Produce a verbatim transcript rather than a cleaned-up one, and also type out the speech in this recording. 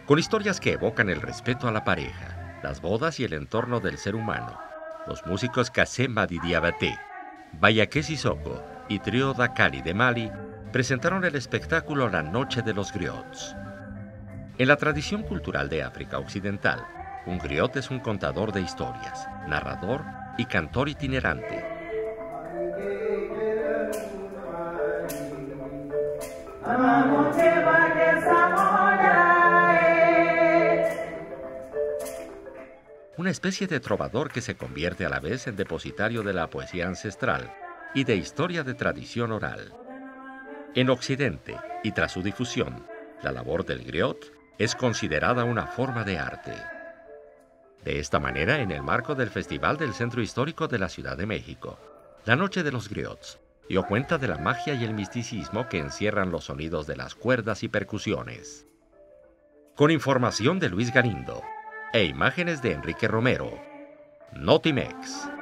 con historias que evocan el respeto a la pareja, las bodas y el entorno del ser humano. Los músicos Kasema di Diabaté, Bayaké Sissoko y Trío Dakari de Mali presentaron el espectáculo La Noche de los Griots. En la tradición cultural de África Occidental, un griot es un contador de historias, narrador y cantor itinerante. Una especie de trovador que se convierte a la vez en depositario de la poesía ancestral y de historia de tradición oral. En Occidente, y tras su difusión, la labor del griot es considerada una forma de arte. De esta manera, en el marco del Festival del Centro Histórico de la Ciudad de México, La Noche de los Griots dio cuenta de la magia y el misticismo que encierran los sonidos de las cuerdas y percusiones. Con información de Luis Galindo e imágenes de Enrique Romero, Notimex.